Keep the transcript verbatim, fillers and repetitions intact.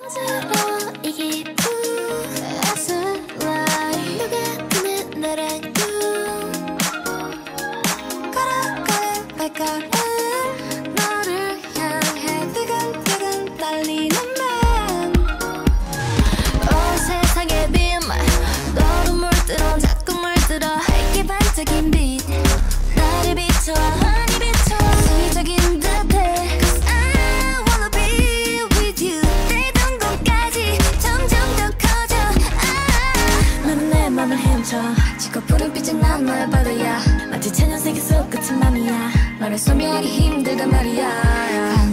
이 기분 That's a lie 누가 그는 나라고 걸어가는 발걸음 너를 향해 뜨근뜨근 떨리는 맘 온 세상의 빛 너로 물들어 자꾸 물들어 밝게 반짝인 빛 나를 비춰 환히 비춰 순위적인 듯해 Cause I wanna be with you 되던 곳까지 점점 더 커져 아 너는 내 맘을 헤엄쳐 지고 푸른 빛이 난 너의 바다야 마치 천연세계 속 끝인 맘이야 너를 소멸하기 힘들단 말이야